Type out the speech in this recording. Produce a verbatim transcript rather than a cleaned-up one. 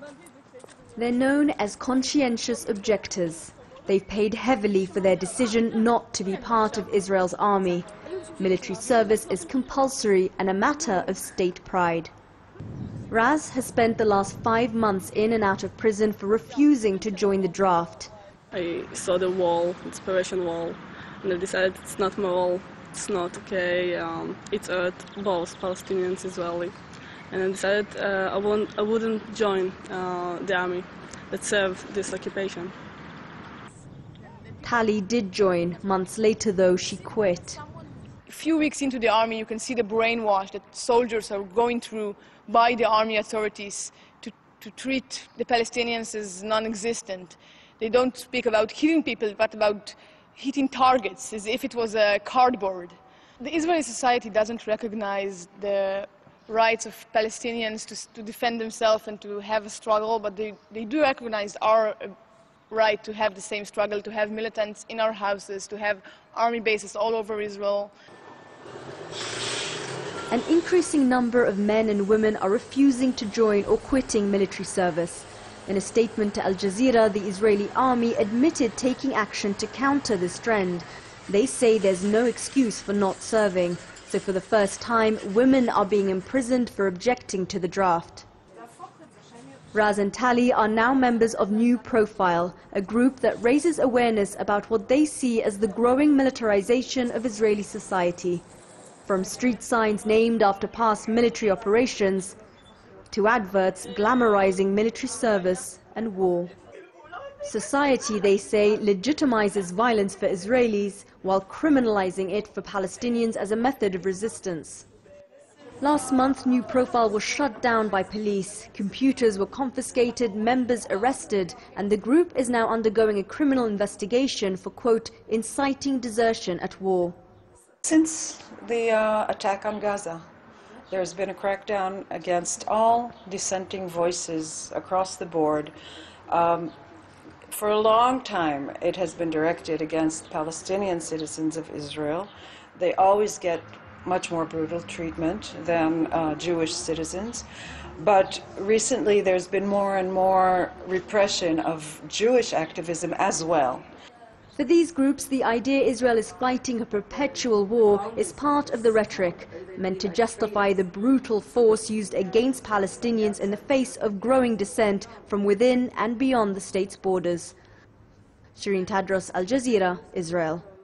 They're known as conscientious objectors. They've paid heavily for their decision not to be part of Israel's army. Military service is compulsory and a matter of state pride. Raz has spent the last five months in and out of prison for refusing to join the draft. I saw the wall, inspiration wall, and I decided it's not my wall, it's not okay, um, it's hurt both Palestinians and Israeli. And I decided uh, I, won't, I wouldn't join uh, the army that served this occupation. Tali did join. Months later, though, she quit. A few weeks into the army, you can see the brainwash that soldiers are going through by the army authorities to, to treat the Palestinians as non-existent. They don't speak about killing people, but about hitting targets as if it was a cardboard. The Israeli society doesn't recognize the rights of Palestinians to, to defend themselves and to have a struggle, but they, they do recognize our uh, right to have the same struggle, to have militants in our houses, to have army bases all over Israel. An increasing number of men and women are refusing to join or quitting military service. In a statement to Al Jazeera, the Israeli army admitted taking action to counter this trend. They say there's no excuse for not serving. So for the first time, women are being imprisoned for objecting to the draft. Raz and Tali are now members of New Profile, a group that raises awareness about what they see as the growing militarization of Israeli society. From street signs named after past military operations to adverts glamorizing military service and war. Society, they say, legitimizes violence for Israelis while criminalizing it for Palestinians as a method of resistance. Last month, New Profile was shut down by police. Computers were confiscated, members arrested, and the group is now undergoing a criminal investigation for, quote, inciting desertion at war. Since the uh, attack on Gaza, there's been a crackdown against all dissenting voices across the board. Um, for a long time, it has been directed against Palestinian citizens of Israel. They always get much more brutal treatment than uh, Jewish citizens. But recently there's been more and more repression of Jewish activism as well. For these groups, the idea Israel is fighting a perpetual war is part of the rhetoric, meant to justify the brutal force used against Palestinians in the face of growing dissent from within and beyond the state's borders. Sherine, Tadros, Al Jazeera, Israel.